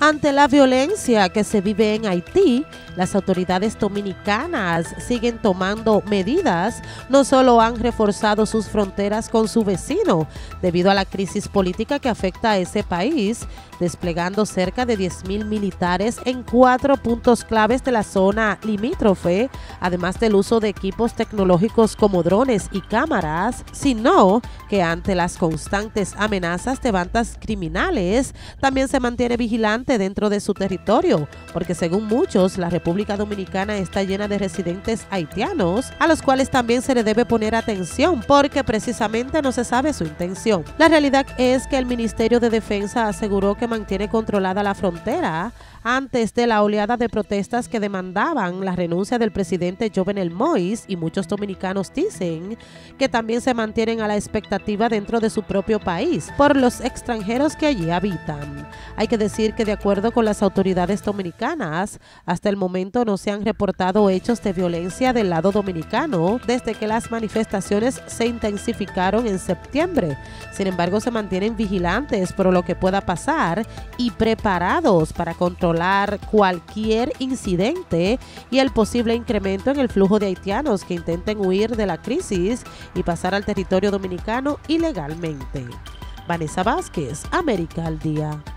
Ante la violencia que se vive en Haití, las autoridades dominicanas siguen tomando medidas. No solo han reforzado sus fronteras con su vecino debido a la crisis política que afecta a ese país, desplegando cerca de 10.000 militares en 4 puntos claves de la zona limítrofe, además del uso de equipos tecnológicos como drones y cámaras, sino que ante las constantes amenazas de bandas criminales, también se mantiene vigilante dentro de su territorio, porque según muchos, la República Dominicana está llena de residentes haitianos, a los cuales también se le debe poner atención, porque precisamente no se sabe su intención. La realidad es que el Ministerio de Defensa aseguró que mantiene controlada la frontera antes de la oleada de protestas que demandaban la renuncia del presidente Jovenel Moïse, y muchos dominicanos dicen que también se mantienen a la expectativa dentro de su propio país por los extranjeros que allí habitan. Hay que decir que de acuerdo con las autoridades dominicanas, hasta el momento no se han reportado hechos de violencia del lado dominicano desde que las manifestaciones se intensificaron en septiembre. Sin embargo, se mantienen vigilantes por lo que pueda pasar y preparados para controlar cualquier incidente y el posible incremento en el flujo de haitianos que intenten huir de la crisis y pasar al territorio dominicano ilegalmente. Vanessa Vázquez, América al Día.